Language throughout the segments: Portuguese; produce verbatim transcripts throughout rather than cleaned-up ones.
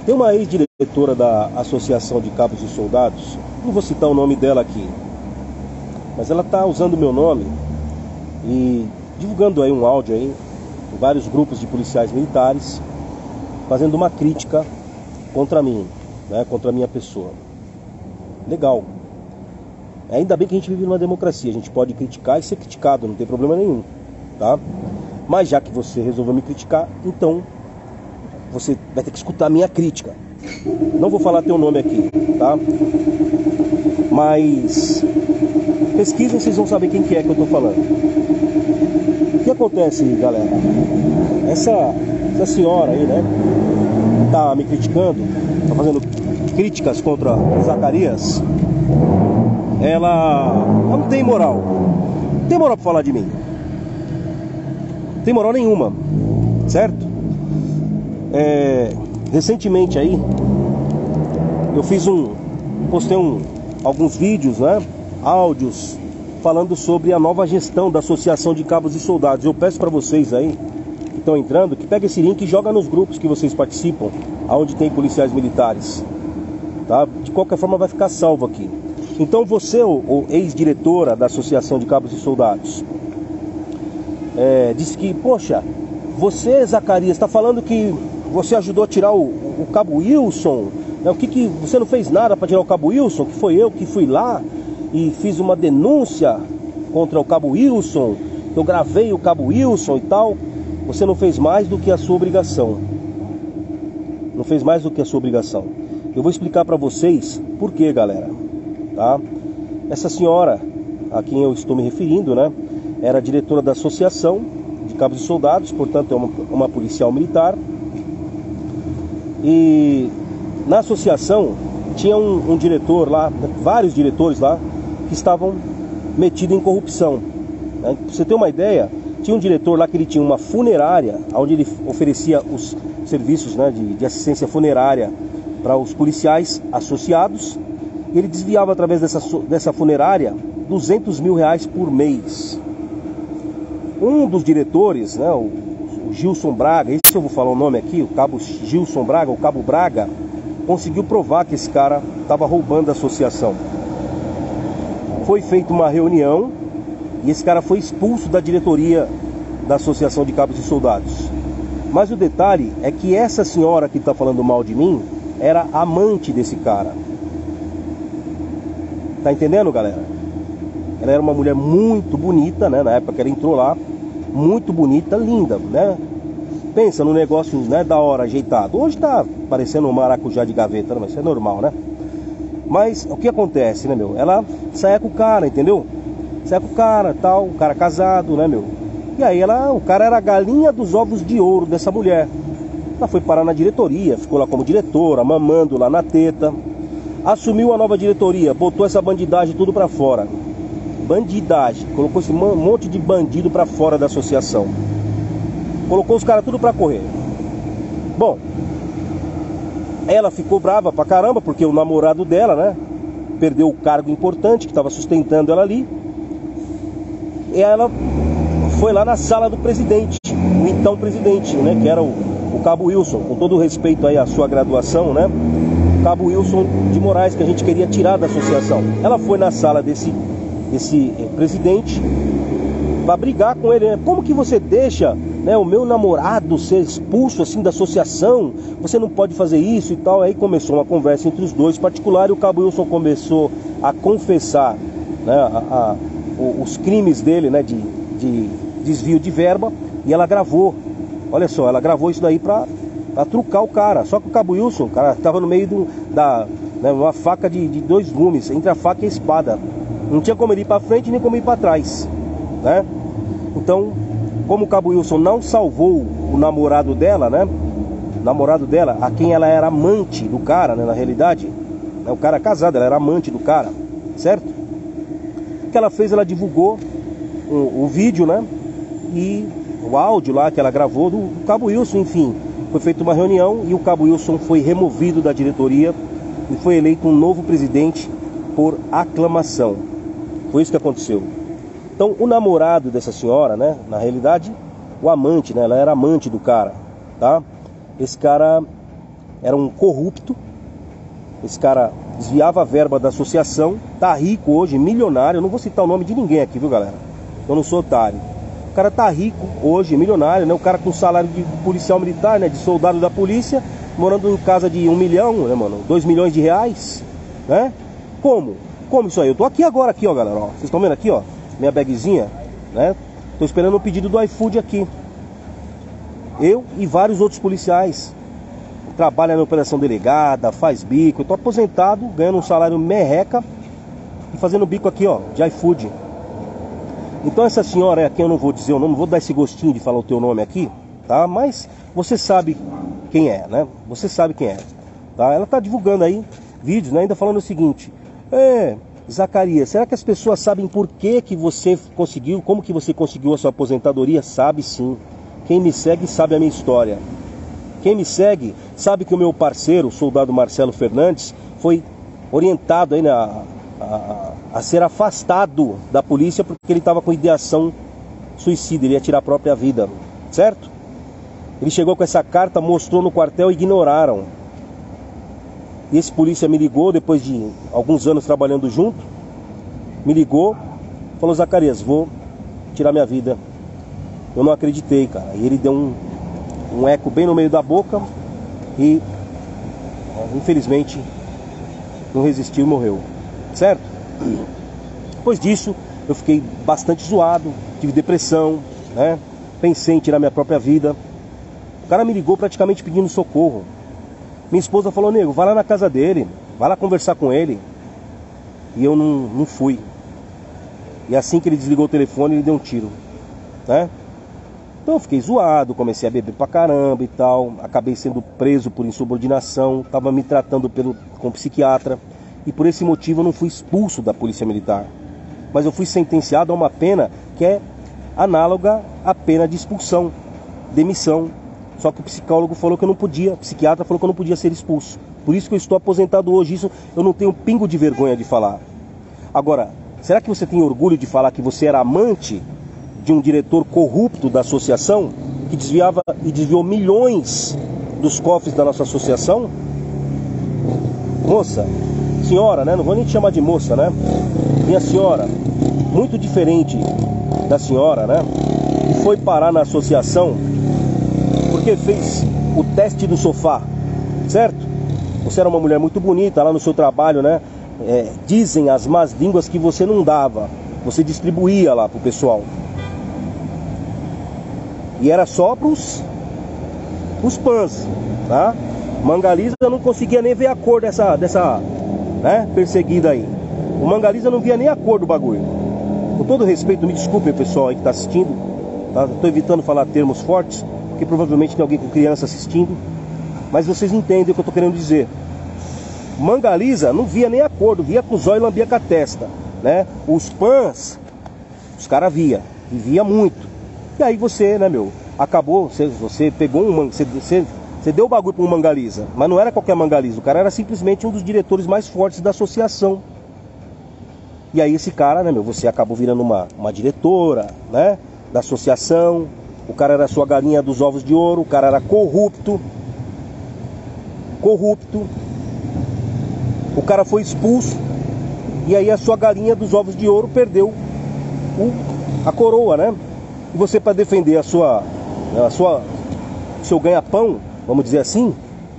Tem uma ex-diretora da Associação de Cabos e Soldados, não vou citar o nome dela aqui, mas ela está usando o meu nome e divulgando aí um áudio aí, em vários grupos de policiais militares, fazendo uma crítica contra mim, né, contra a minha pessoa. Legal. Ainda bem que a gente vive numa democracia, a gente pode criticar e ser criticado, não tem problema nenhum, tá? Mas já que você resolveu me criticar, então você vai ter que escutar a minha crítica. Não vou falar teu nome aqui, tá? Mas pesquisem, vocês vão saber quem que é que eu tô falando. O que acontece, galera? Essa, essa senhora aí, né, tá me criticando, tá fazendo críticas contra Zacarias. Ela não tem moral. Não tem moral pra falar de mim. Não tem moral nenhuma, certo? É, recentemente aí eu fiz um postei um, alguns vídeos, né, áudios falando sobre a nova gestão da Associação de Cabos e Soldados. Eu peço para vocês aí que estão entrando, que pegue esse link e joga nos grupos que vocês participam, aonde tem policiais militares, tá? De qualquer forma vai ficar salvo aqui. Então você, o ex-diretora da Associação de Cabos e Soldados, é, disse que, poxa, você, Zacarias, está falando que você ajudou a tirar o, o Cabo Wilson, né? O que que você não fez nada para tirar o Cabo Wilson? Que foi eu que fui lá e fiz uma denúncia contra o Cabo Wilson, eu gravei o Cabo Wilson e tal. Você não fez mais do que a sua obrigação. Não fez mais do que a sua obrigação. Eu vou explicar para vocês por quê, galera, tá? Essa senhora a quem eu estou me referindo, né, era diretora da Associação de Cabos e Soldados, portanto é uma, uma policial militar. E na associação tinha um, um diretor lá, vários diretores lá, que estavam metidos em corrupção, né? Pra você ter uma ideia, tinha um diretor lá que ele tinha uma funerária, onde ele oferecia os serviços, né, de, de assistência funerária para os policiais associados, e ele desviava através dessa, dessa funerária duzentos mil reais por mês. Um dos diretores, né, o O Gilson Braga, esse eu vou falar o nome aqui, o cabo Gilson Braga, o cabo Braga, conseguiu provar que esse cara estava roubando a associação. Foi feita uma reunião e esse cara foi expulso da diretoria da Associação de Cabos e Soldados. Mas o detalhe é que essa senhora que está falando mal de mim era amante desse cara. Tá entendendo, galera? Ela era uma mulher muito bonita, né? Na época que ela entrou lá, muito bonita, linda, né? Pensa no negócio, né, da hora, ajeitado. Hoje tá parecendo um maracujá de gaveta, mas isso é normal, né? Mas o que acontece, né, meu? Ela saia com o cara, entendeu? Saia com o cara, tal, o cara casado, né, meu? E aí ela, o cara era a galinha dos ovos de ouro dessa mulher. Ela foi parar na diretoria, ficou lá como diretora, mamando lá na teta. Assumiu a nova diretoria, botou essa bandidagem tudo pra fora. Bandidagem, colocou esse monte de bandido pra fora da associação. Colocou os caras tudo pra correr. Bom, ela ficou brava pra caramba, porque o namorado dela, né, perdeu o cargo importante que estava sustentando ela ali. E ela foi lá na sala do presidente, o então presidente, né, que era o, o Cabo Wilson, com todo o respeito aí à sua graduação, né, Cabo Wilson de Moraes, que a gente queria tirar da associação. Ela foi na sala desse, desse eh, presidente para brigar com ele, né? Como que você deixa, né, o meu namorado ser expulso assim da associação? Você não pode fazer isso e tal. Aí começou uma conversa entre os dois particular e o Cabo Wilson começou a confessar, né, a, a, os crimes dele, né, de, de desvio de verba, e ela gravou. Olha só, ela gravou isso daí para pra trucar o cara. Só que o Cabo Wilson, o cara tava no meio do, da, né, uma faca de, de dois gumes, entre a faca e a espada. Não tinha como ele ir pra frente nem como ir pra trás, né? Então, como o Cabo Wilson não salvou o namorado dela, né? Namorado dela, a quem ela era amante do cara, né? Na realidade, né, o cara é casado, ela era amante do cara, certo? O que ela fez, ela divulgou o, o vídeo, né? E o áudio lá que ela gravou do, do Cabo Wilson, enfim. Foi feita uma reunião e o Cabo Wilson foi removido da diretoria e foi eleito um novo presidente por aclamação. Foi isso que aconteceu. Então, o namorado dessa senhora, né, na realidade, o amante, né, ela era amante do cara, tá? Esse cara era um corrupto. Esse cara desviava a verba da associação, tá rico hoje, milionário. Eu não vou citar o nome de ninguém aqui, viu, galera? Eu não sou otário. O cara tá rico hoje, milionário, né? O cara com salário de policial militar, né? De soldado da polícia, morando em casa de um milhão, né, mano? Dois milhões de reais, né? Como? Como isso aí? Eu tô aqui agora, aqui, ó, galera, ó. Vocês estão vendo aqui, ó? Minha bagzinha, né? Tô esperando o pedido do iFood aqui. Eu e vários outros policiais. Trabalha na operação delegada, faz bico. Eu tô aposentado, ganhando um salário merreca e fazendo bico aqui, ó, de iFood. Então essa senhora aqui, eu não vou dizer o nome, não vou dar esse gostinho de falar o teu nome aqui, tá? Mas você sabe quem é, né? Você sabe quem é, tá? Ela tá divulgando aí vídeos, né? Ainda falando o seguinte: é, Zacarias, será que as pessoas sabem por que que você conseguiu, como que você conseguiu a sua aposentadoria? Sabe sim. Quem me segue sabe a minha história. Quem me segue sabe que o meu parceiro, o soldado Marcelo Fernandes, foi orientado aí na, a, a ser afastado da polícia porque ele estava com ideação suicida, ele ia tirar a própria vida, certo? Ele chegou com essa carta, mostrou no quartel e ignoraram. E esse polícia me ligou, depois de alguns anos trabalhando junto, me ligou, falou: Zacarias, vou tirar minha vida. Eu não acreditei, cara. E ele deu um, um eco bem no meio da boca e, infelizmente, não resistiu e morreu, certo? Depois disso, eu fiquei bastante zoado, tive depressão, né? Pensei em tirar minha própria vida. O cara me ligou praticamente pedindo socorro. Minha esposa falou: nego, vai lá na casa dele, vai lá conversar com ele. E eu não, não fui. E assim que ele desligou o telefone, ele deu um tiro, né? Então eu fiquei zoado, comecei a beber pra caramba e tal. Acabei sendo preso por insubordinação. Tava me tratando pelo, com psiquiatra. E por esse motivo eu não fui expulso da polícia militar. Mas eu fui sentenciado a uma pena que é análoga à pena de expulsão, demissão. Só que o psicólogo falou que eu não podia, o psiquiatra falou que eu não podia ser expulso. Por isso que eu estou aposentado hoje. Isso eu não tenho um pingo de vergonha de falar. Agora, será que você tem orgulho de falar que você era amante de um diretor corrupto da associação, que desviava e desviou milhões dos cofres da nossa associação? Moça, senhora, né? Não vou nem te chamar de moça, né? Minha senhora, muito diferente da senhora, né? Que foi parar na associação porque fez o teste do sofá, certo? Você era uma mulher muito bonita lá no seu trabalho, né? É, dizem as más línguas que você não dava, você distribuía lá pro pessoal. E era só pros, pros pãs, tá? Mangaliza não conseguia nem ver a cor dessa, dessa, né, perseguida aí. O Mangaliza não via nem a cor do bagulho. Com todo respeito, me desculpem, pessoal aí que tá assistindo, tá? Tô evitando falar termos fortes, porque provavelmente tem alguém com criança assistindo. Mas vocês entendem o que eu tô querendo dizer. Mangaliza não via nem a cor, via com o zóio e lambia com a testa, né? Os pãs, os caras via, e via muito. E aí você, né, meu, acabou, você, você pegou um, você, você, você deu o bagulho para um Mangaliza, mas não era qualquer Mangaliza, o cara era simplesmente um dos diretores mais fortes da associação. E aí esse cara, né, meu, você acabou virando uma, uma diretora, né, da associação. O cara era a sua galinha dos ovos de ouro, o cara era corrupto, corrupto. O cara foi expulso e aí a sua galinha dos ovos de ouro perdeu o, a coroa, né? E você, para defender a sua, a sua, seu ganha-pão, vamos dizer assim,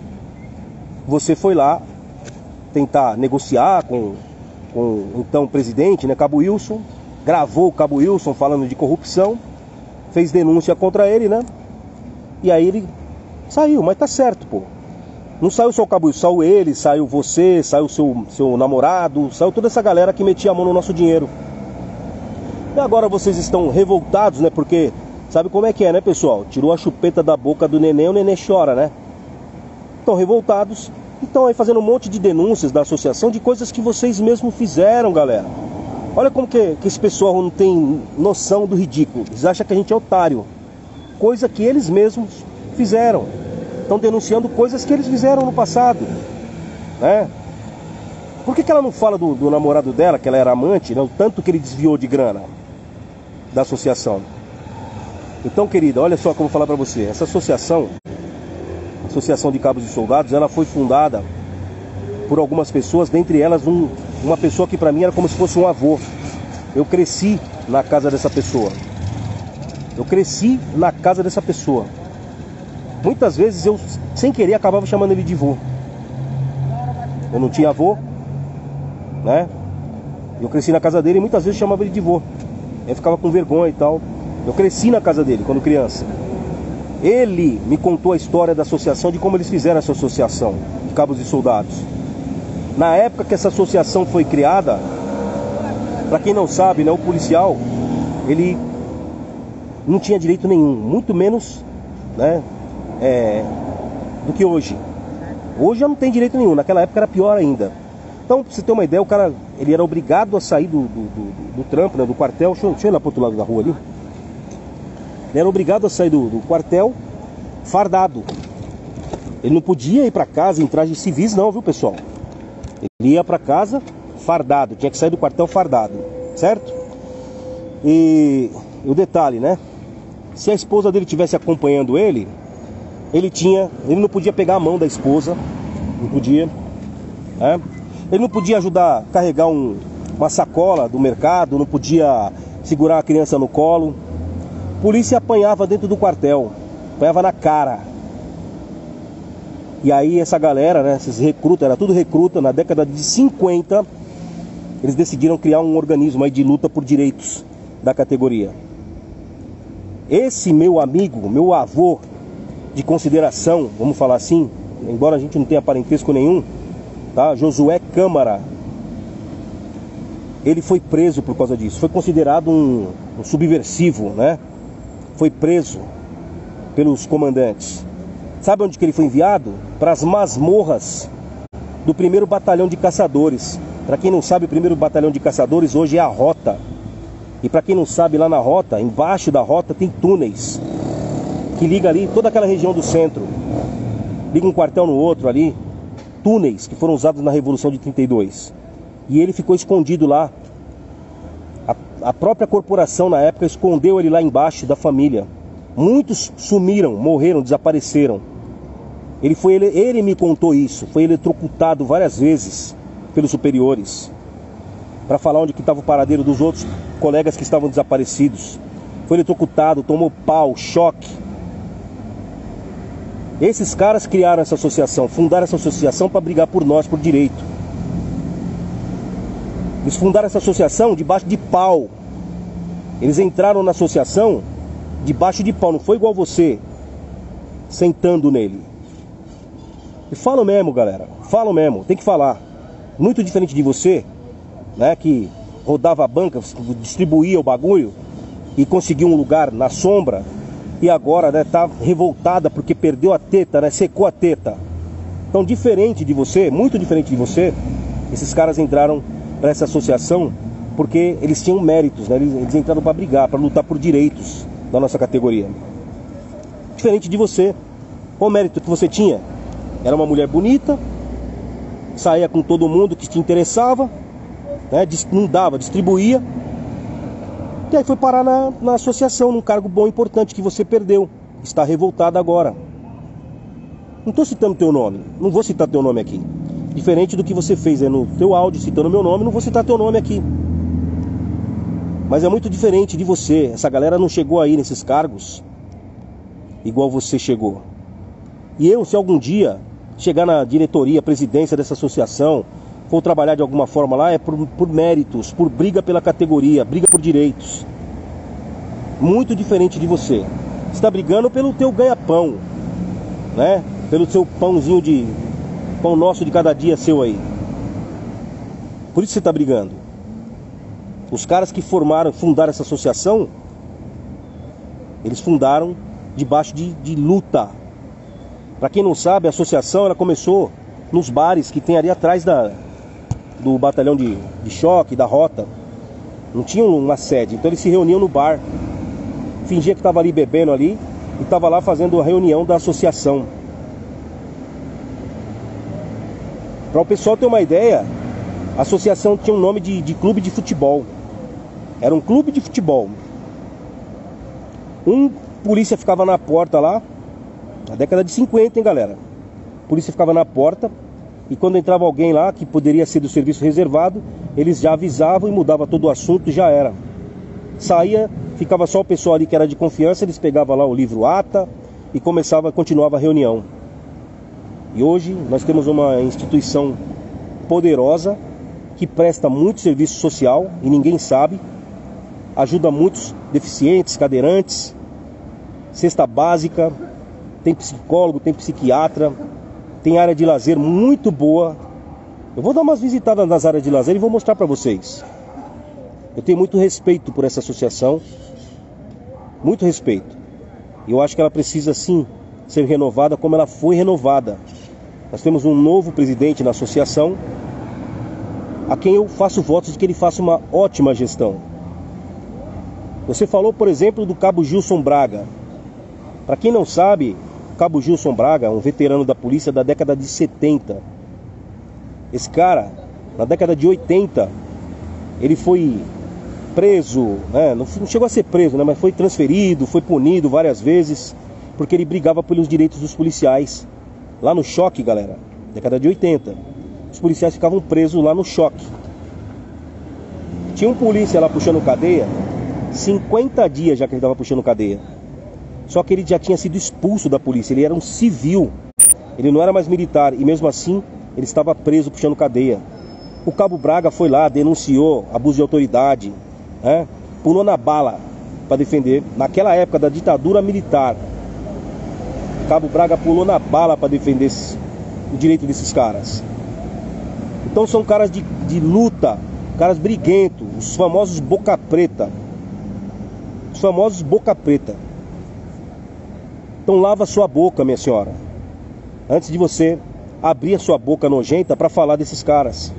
você foi lá tentar negociar com, com o então presidente, né, Cabo Wilson, gravou o Cabo Wilson falando de corrupção, fez denúncia contra ele, né? E aí ele saiu, mas tá certo, pô. Não saiu só o Cabo Wilson, saiu ele, saiu você, saiu seu, seu namorado, saiu toda essa galera que metia a mão no nosso dinheiro. E agora vocês estão revoltados, né? Porque sabe como é que é, né, pessoal? Tirou a chupeta da boca do neném, o neném chora, né? Estão revoltados, estão aí fazendo um monte de denúncias da associação de coisas que vocês mesmos fizeram, galera. Olha como que, que esse pessoal não tem noção do ridículo. Eles acham que a gente é otário. Coisa que eles mesmos fizeram. Estão denunciando coisas que eles fizeram no passado, né? Por que que ela não fala do, do namorado dela, que ela era amante, né? O tanto que ele desviou de grana da associação. Então, querida, olha só como eu vou falar pra você. Essa associação Associação de Cabos e Soldados, ela foi fundada por algumas pessoas, dentre elas um, uma pessoa que para mim era como se fosse um avô. Eu cresci na casa dessa pessoa. Eu cresci na casa dessa pessoa. Muitas vezes eu, sem querer, acabava chamando ele de vô. Eu não tinha avô, né? Eu cresci na casa dele e muitas vezes eu chamava ele de vô. Eu ficava com vergonha e tal. Eu cresci na casa dele quando criança. Ele me contou a história da associação, de como eles fizeram essa associação de Cabos e Soldados. Na época que essa associação foi criada, para quem não sabe, né, o policial, ele não tinha direito nenhum, muito menos, né, é, do que hoje. Hoje já não tem direito nenhum, naquela época era pior ainda. Então, pra você ter uma ideia, o cara, ele era obrigado a sair do, do, do, do trampo, né, do quartel. Deixa eu, deixa eu ir lá pro outro lado da rua ali. Ele era obrigado a sair do, do quartel fardado. Ele não podia ir para casa em trajes civis não, viu, pessoal? Ele ia para casa fardado, tinha que sair do quartel fardado, certo? E o detalhe, né? Se a esposa dele estivesse acompanhando ele, ele tinha, ele não podia pegar a mão da esposa, não podia, né? Ele não podia ajudar a carregar um, uma sacola do mercado, não podia segurar a criança no colo. A polícia apanhava dentro do quartel, apanhava na cara. E aí essa galera, né, esses recrutas, era tudo recruta, na década de cinquenta, eles decidiram criar um organismo aí de luta por direitos da categoria. Esse meu amigo, meu avô de consideração, vamos falar assim, embora a gente não tenha parentesco nenhum, tá? Josué Câmara, ele foi preso por causa disso, foi considerado um, um subversivo, né? Foi preso pelos comandantes. Sabe onde que ele foi enviado? Para as masmorras do primeiro Batalhão de Caçadores. Para quem não sabe, o primeiro Batalhão de Caçadores hoje é a Rota. E para quem não sabe, lá na Rota, embaixo da Rota tem túneis que liga ali toda aquela região do centro. Liga um quartel no outro ali. Túneis que foram usados na Revolução de trinta e dois. E ele ficou escondido lá. A, a própria corporação na época escondeu ele lá embaixo da família. Muitos sumiram, morreram, desapareceram. Ele, foi, ele, ele me contou isso. Foi eletrocutado várias vezes pelos superiores para falar onde que estava o paradeiro dos outros colegas que estavam desaparecidos. Foi eletrocutado, tomou pau, choque. Esses caras criaram essa associação, fundaram essa associação para brigar por nós, por direito. Eles fundaram essa associação debaixo de pau. Eles entraram na associação debaixo de pau, não foi igual você sentando nele. E falam mesmo, galera, falam mesmo, tem que falar. Muito diferente de você, né, que rodava a banca, distribuía o bagulho e conseguiu um lugar na sombra e agora, né, tá revoltada porque perdeu a teta, né, secou a teta. Então, diferente de você, muito diferente de você, esses caras entraram para essa associação porque eles tinham méritos, né, eles, eles entraram para brigar, para lutar por direitos da nossa categoria. Diferente de você. Qual o mérito que você tinha? Era uma mulher bonita, saía com todo mundo que te interessava, né? Não dava, distribuía. E aí foi parar na, na associação, num cargo bom, importante, que você perdeu. Está revoltado agora. Não estou citando teu nome, não vou citar teu nome aqui. Diferente do que você fez aí no teu áudio, citando meu nome, não vou citar teu nome aqui. Mas é muito diferente de você. Essa galera não chegou aí nesses cargos igual você chegou. E eu, se algum dia chegar na diretoria, presidência dessa associação, for trabalhar de alguma forma lá, é por, por méritos, por briga pela categoria, briga por direitos. Muito diferente de você. Você está brigando pelo teu ganha-pão, né? Pelo seu pãozinho de... pão nosso de cada dia seu aí. Por isso você está brigando. Os caras que formaram, fundaram essa associação, eles fundaram debaixo de, de luta. Para quem não sabe, a associação ela começou nos bares que tem ali atrás da, do batalhão de, de choque, da Rota. Não tinha uma sede, então eles se reuniam no bar. Fingia que estava ali bebendo ali e estava lá fazendo a reunião da associação. Para o pessoal ter uma ideia, a associação tinha um nome de, de clube de futebol. Era um clube de futebol. Um polícia ficava na porta lá, Na década de cinquenta, hein, galera? A polícia ficava na porta e quando entrava alguém lá que poderia ser do serviço reservado, eles já avisavam e mudava todo o assunto e já era. Saía, ficava só o pessoal ali que era de confiança, eles pegavam lá o livro ata e começava, continuava a reunião. E hoje nós temos uma instituição poderosa que presta muito serviço social e ninguém sabe, ajuda muitos deficientes, cadeirantes, cesta básica, tem psicólogo, tem psiquiatra, tem área de lazer muito boa. Eu vou dar umas visitadas nas áreas de lazer e vou mostrar para vocês. Eu tenho muito respeito por essa associação, muito respeito. E eu acho que ela precisa sim ser renovada como ela foi renovada. Nós temos um novo presidente na associação, a quem eu faço votos de que ele faça uma ótima gestão. Você falou, por exemplo, do Cabo Gilson Braga. Para quem não sabe, o Cabo Gilson Braga, um veterano da polícia da década de setenta. Esse cara, na década de oitenta, ele foi preso, né? não, não chegou a ser preso, né? Mas foi transferido, foi punido várias vezes, porque ele brigava pelos direitos dos policiais. Lá no Choque, galera, década de oitenta, os policiais ficavam presos lá no Choque. Tinha um polícia lá puxando cadeia, cinquenta dias já que ele estava puxando cadeia. Só que ele já tinha sido expulso da polícia, ele era um civil, ele não era mais militar, e mesmo assim ele estava preso puxando cadeia. O Cabo Braga foi lá, denunciou abuso de autoridade, né? Pulou na bala para defender, naquela época da ditadura militar. O Cabo Braga pulou na bala para defender esse, o direito desses caras. Então são caras de, de luta, caras briguentos, os famosos boca preta. Os famosos boca preta. Então lava sua boca, minha senhora, antes de você abrir a sua boca nojenta para falar desses caras.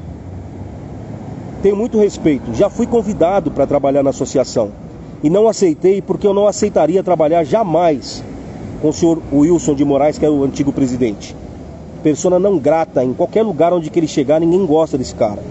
Tenho muito respeito, já fui convidado para trabalhar na associação e não aceitei porque eu não aceitaria trabalhar jamais com o senhor Wilson de Moraes, que é o antigo presidente. Persona não grata, em qualquer lugar onde que ele chegar, ninguém gosta desse cara.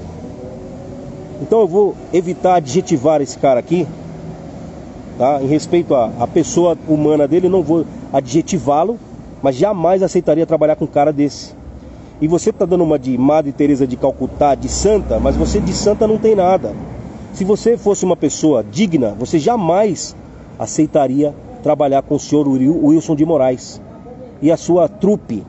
Então eu vou evitar adjetivar esse cara aqui, tá? Em respeito à, à pessoa humana dele, não vou adjetivá-lo, mas jamais aceitaria trabalhar com um cara desse. E você está dando uma de Madre Teresa de Calcutá, de santa, mas você de santa não tem nada. Se você fosse uma pessoa digna, você jamais aceitaria trabalhar com o senhor Wilson de Moraes e a sua trupe.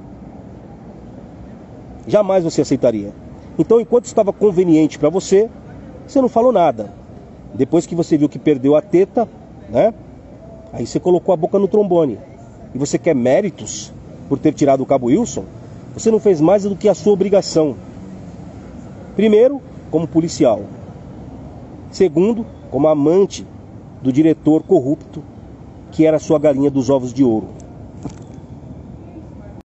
Jamais você aceitaria. Então, enquanto estava conveniente para você, você não falou nada. Depois que você viu que perdeu a teta, né? Aí você colocou a boca no trombone. E você quer méritos por ter tirado o Cabo Wilson? Você não fez mais do que a sua obrigação. Primeiro, como policial. Segundo, como amante do diretor corrupto, que era a sua galinha dos ovos de ouro.